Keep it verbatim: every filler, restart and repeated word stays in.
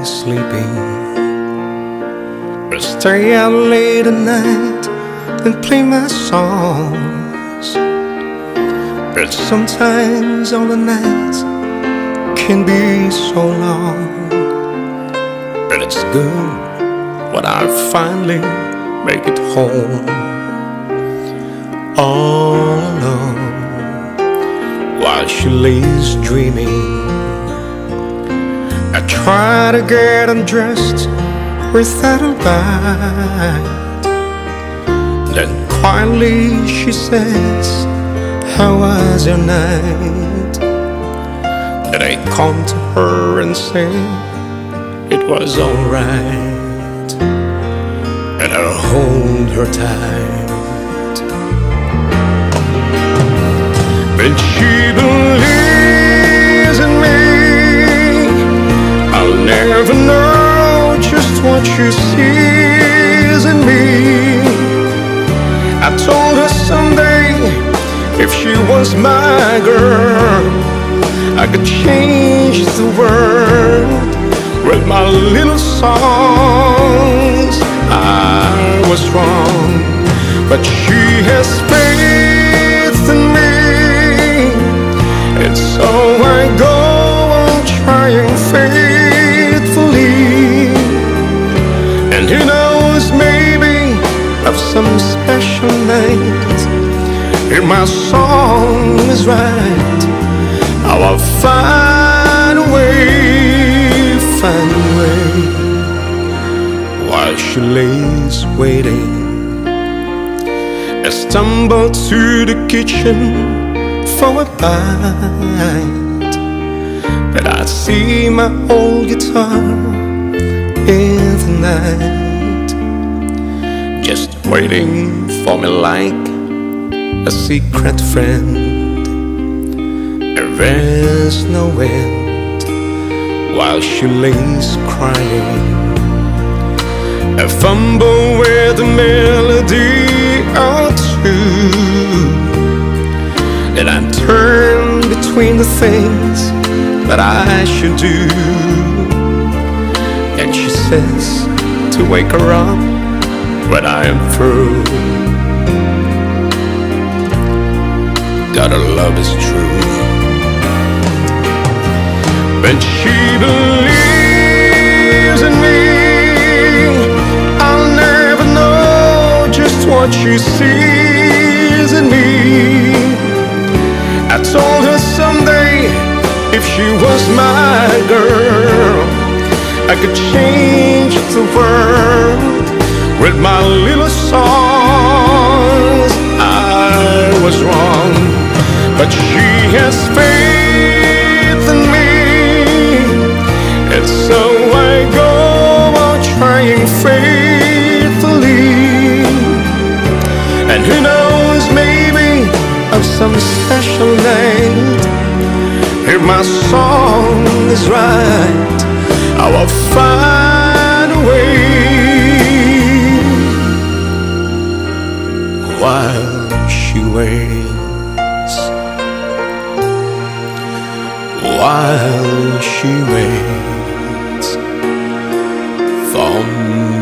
sleeping, or stay out late at night and play my songs. But sometimes all the nights can be so long. But it's good when I finally make it home, all alone, while she lays dreaming. I try to get undressed without a bite. Then quietly she says, "How was your night?" And I come to her and say, "It was alright." And I hold her tight. But she believes in me. I'll never know just what she sees in me. I told her someday, if she was my girl, I could change the world with my little songs. I was wrong, but she has faith in me, and so I go on trying faithfully. And who knows, maybe of some special night, if my song is right, I will find a way, find a way. While she lays waiting, I stumble to the kitchen for a bite. But I see my old guitar in the night, just waiting for me like a secret friend. There's no end while she lays crying. I fumble with a melody or two, and I'm torn between the things that I should do. And she says to wake her up when I am through. God, her love is true. But she believes in me. I'll never know just what she sees in me. I told her someday, if she was my girl, I could change the world with my little songs. I was wrong, but she has faith in me. And so I go on trying faithfully. And who knows, maybe of some special night, if my song is right, I will find a way. While she waits, while she waits for me.